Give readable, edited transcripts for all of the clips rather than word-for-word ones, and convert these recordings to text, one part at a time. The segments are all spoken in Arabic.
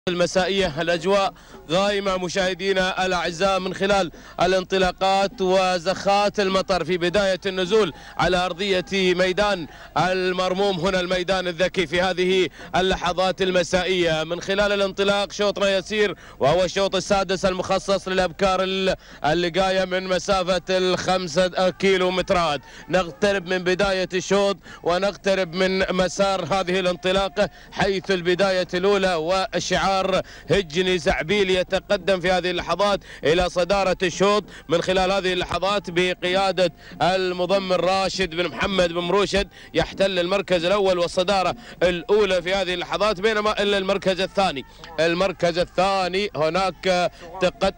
المسائية الأجواء غائمة مشاهدينا الأعزاء من خلال الانطلاقات وزخات المطر في بداية النزول على أرضية ميدان المرموم هنا الميدان الذكي في هذه اللحظات المسائية. من خلال الانطلاق شوطنا يسير وهو الشوط السادس المخصص للأبكار اللي جاية من مسافة ال5 كيلومترات. نقترب من بداية الشوط ونقترب من مسار هذه الانطلاقة حيث البداية الأولى والشعار هجني زعبيل يتقدم في هذه اللحظات إلى صدارة الشوط من خلال هذه اللحظات بقيادة المضمر راشد بن محمد بن مروشد يحتل المركز الأول والصدارة الأولى في هذه اللحظات، بينما إلا المركز الثاني هناك تقدم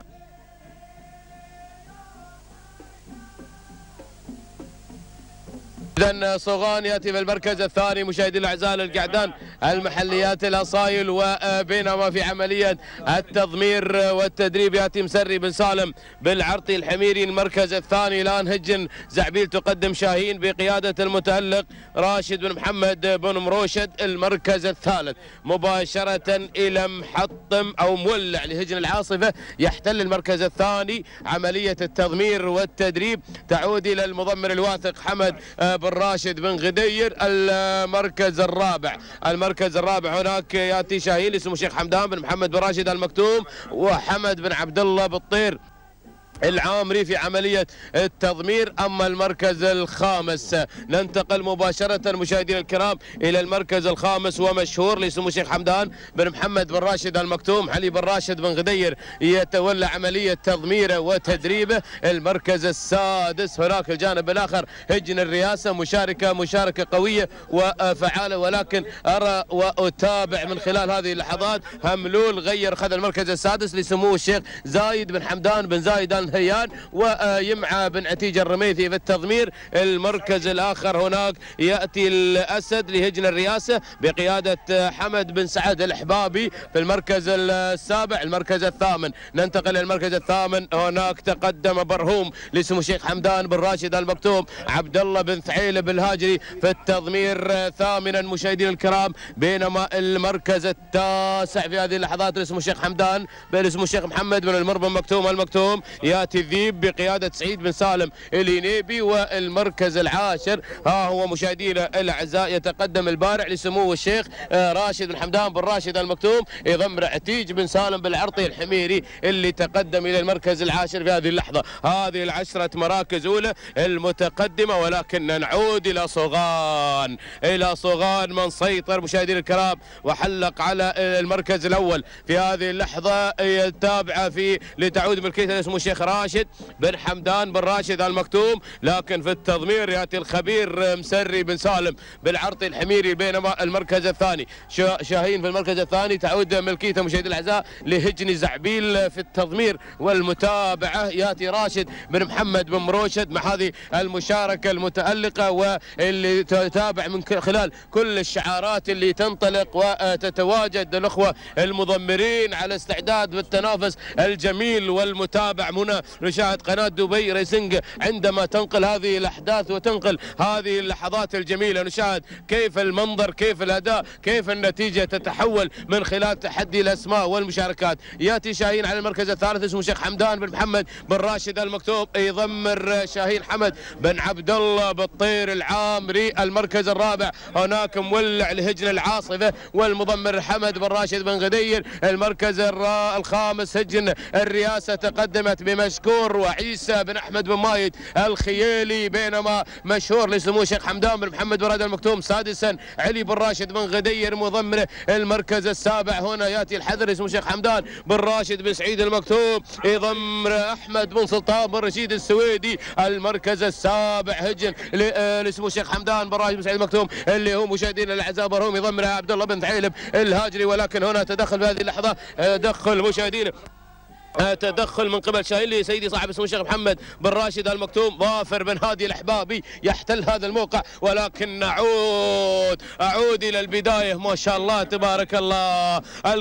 إذن صوغان يأتي في المركز الثاني مشاهدي الأعزاء للقعدان المحليات الأصايل، وبينما في عملية التضمير والتدريب يأتي مسري بن سالم بالعرطي الحميري المركز الثاني. الآن هجن زعبيل تقدم شاهين بقيادة المتألق راشد بن محمد بن مروشد المركز الثالث. مباشرة إلى محطم أو مولع لهجن العاصفة يحتل المركز الثاني. عملية التضمير والتدريب تعود إلى المضمر الواثق حمد بن راشد بن غدير. المركز الرابع هناك ياتي شاهين اسمه شيخ حمدان بن محمد بن راشد المكتوم وحمد بن عبد الله بالطير العامري في عملية التضمير. أما المركز الخامس ننتقل مباشرة مشاهدينا الكرام إلى المركز الخامس ومشهور لاسمه شيخ حمدان بن محمد بن راشد المكتوم. علي بن راشد بن غدير يتولى عملية تضميره وتدريبه. المركز السادس هناك الجانب الآخر هجن الرئاسة مشاركة قوية وفعالة، ولكن أرى وأتابع من خلال هذه اللحظات هملول غير خذ المركز السادس لسمو الشيخ زايد بن حمدان بن زايد الهيان ويمعى بن عتيج الرميثي في التضمير. المركز الآخر هناك يأتي الأسد لهجن الرئاسة بقيادة حمد بن سعد الأحبابي في المركز السابع. المركز الثامن ننتقل للمركز الثامن هناك تقدم برهوم لاسمه شيخ حمدان بن راشد المكتوم عبد الله بن ثعيلب الهاجري في التضمير ثامنا مشاهدينا الكرام. بينما المركز التاسع في هذه اللحظات اسمه شيخ حمدان بن اسمه شيخ محمد بن المربى المكتوم ياتي الذيب بقيادة سعيد بن سالم الينيبي. والمركز العاشر ها هو مشاهدينا الأعزاء يتقدم البارع لسمو الشيخ راشد بن حمدان بن راشد المكتوم يضم عتيج بن سالم بالعرطي الحميري اللي تقدم إلى المركز العاشر في هذه اللحظة. هذه العشرة مراكز أولى المتقدمة، ولكن نعود إلى صوغان من سيطر مشاهدينا الكرام وحلق على المركز الأول في هذه اللحظة يتابع في لتعود ملكيته اسمه الشيخ راشد بن حمدان بن راشد المكتوم، لكن في التضمير ياتي الخبير مسري بن سالم بالعرطي الحميري. بينما المركز الثاني شاهين في المركز الثاني تعود ملكيته مشاهدي الاعزاء لهجني زعبيل في التضمير. والمتابعه ياتي راشد بن محمد بن مروشد مع هذه المشاركه المتالقه واللي تتابع من خلال كل الشعارات اللي تنطلق وتتواجد الاخوه المضمرين على استعداد بالتنافس الجميل والمتابع. هنا نشاهد قناة دبي ريسنج عندما تنقل هذه الأحداث وتنقل هذه اللحظات الجميلة. نشاهد كيف المنظر، كيف الأداء، كيف النتيجة تتحول من خلال تحدي الأسماء والمشاركات. يأتي شاهين على المركز الثالث اسمه شيخ حمدان بن محمد بن راشد المكتوم يضمر شاهين حمد بن عبد الله بالطير العامري. المركز الرابع هناك مولع لهجن العاصفة والمضمر حمد بن راشد بن غدير. المركز الخامس هجن الرئاسة تقدمت بمشكور وعيسى بن أحمد بن مايد الخيالي. بينما مشهور لسمو شيخ حمدان بن محمد بن راشد المكتوم سادسا علي بن راشد بن غدير مضمره. المركز السابع هنا يأتي الحذر اسمه شيخ حمدان بن راشد بن سعيد المكتوم يضمر أحمد بن سلطان بن رشيد السويدي. المركز السابع هجن لسمو شيخ حمدان بن راشد بن سعيد المكتوم اللي هو مشاهدينا الأعزاء برهم يضمره عبد الله بن ثعيلب الهاجري. ولكن هنا تدخل في هذه اللحظة دخل مشاهدينا تدخل من قبل شاهين لسيدي صاحب السمو الشيخ محمد بن راشد المكتوم. ظافر بن هادي الأحبابي يحتل هذا الموقع، ولكن أعود إلى البداية. ما شاء الله تبارك الله،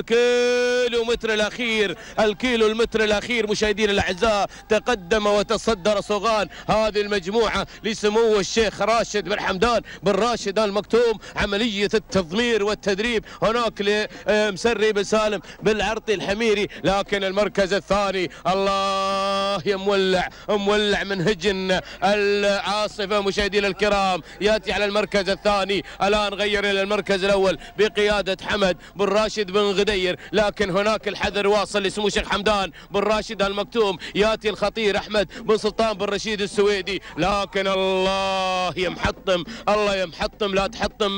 الكيلو المتر الأخير مشاهدينا الأعزاء، تقدم وتصدر صوغان هذه المجموعة لسمو الشيخ راشد بن حمدان بن راشد المكتوم. عملية التضمير والتدريب هناك لمسري بن سالم بالعرطي الحميري، لكن المركز الثاني الله يا مولع من هجن العاصفة مشاهدينا الكرام، يأتي على المركز الثاني. الآن غير إلى المركز الأول بقيادة حمد بن راشد بن غدير، لكن هناك الحذر واصل لسمو الشيخ حمدان بن راشد المكتوم. يأتي الخطير أحمد بن سلطان بن رشيد السويدي، لكن الله يا محطم لا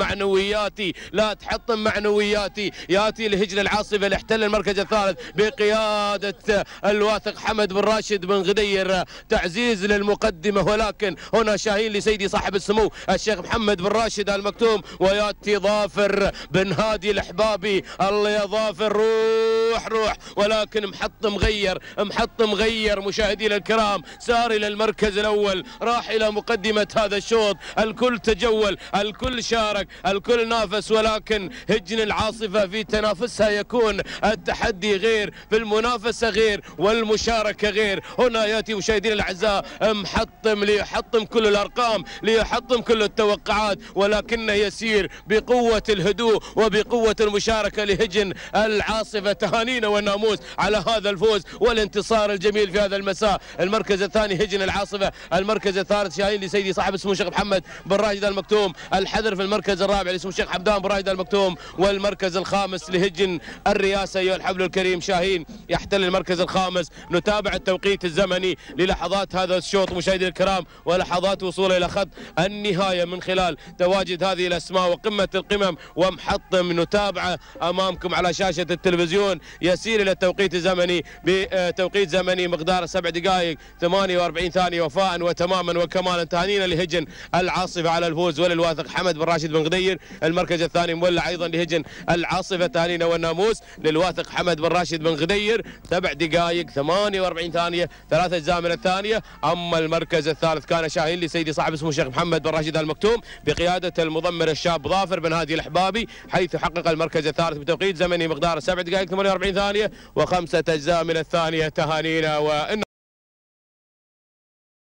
تحطم معنوياتي. يأتي لهجن العاصفة لاحتل المركز الثالث بقيادة الواثق حمد بن راشد بن غدير. تعزيز للمقدمة، ولكن هنا شاهين لسيدي صاحب السمو الشيخ محمد بن راشد المكتوم. ويأتي ظافر بن هادي الأحبابي، الله يا ظافر روح، ولكن محطم غير مشاهدينا الكرام. سار إلى المركز الأول، راح إلى مقدمة هذا الشوط. الكل تجول، الكل شارك، الكل نافس، ولكن هجن العاصفة في تنافسها يكون التحدي غير، في المنافسة غير، والمشاركة غير. هنا يأتي مشاهدينا الأعزاء ليحطم كل الأرقام، ليحطم كل التوقعات، ولكنه يسير بقوة الهدوء وبقوة المشاركة لهجن العاصفة. تهانينا والناموس على هذا الفوز والانتصار الجميل في هذا المساء. المركز الثاني هجن العاصفة، المركز الثالث شاهين لسيدي صاحب السمو الشيخ محمد بن راشد المكتوم. الحذر في المركز الرابع لسمو الشيخ حمدان بن راشد المكتوم، والمركز الخامس لهجن الرئاسة. أيها الحبل الكريم، شاهين يحتل المركز الخامس. نتابع التوقيت الزمني للحظات هذا الشوط مشاهدينا الكرام، ولحظات وصوله إلى خط النهاية من خلال تواجد هذه الأسماء وقمة القمم ومحطم. نتابعه أمامكم على شاشة التلفزيون. يسير إلى التوقيت الزمني بتوقيت زمني مقدار 7 دقائق 48 ثانية وفاء وتماما وكمالا. تهانينا لهجن العاصفة على الفوز وللواثق حمد بن راشد بن غدير. المركز الثاني مولع أيضا لهجن العاصفة. تهانينا والناموس للواثق حمد بن راشد بن غدير، 7 دقائق 48 ثانية 3 أجزاء من الثانية. أما المركز الثالث كان شاهين لسيدي صاحب السمو الشيخ محمد بن راشد المكتوم بقيادة المضمر الشاب ظافر بن هادي الأحبابي، حيث حقق المركز الثالث بتوقيت زمني مقدار 7 دقائق 48 ثانية و5 أجزاء من الثانية. تهانينا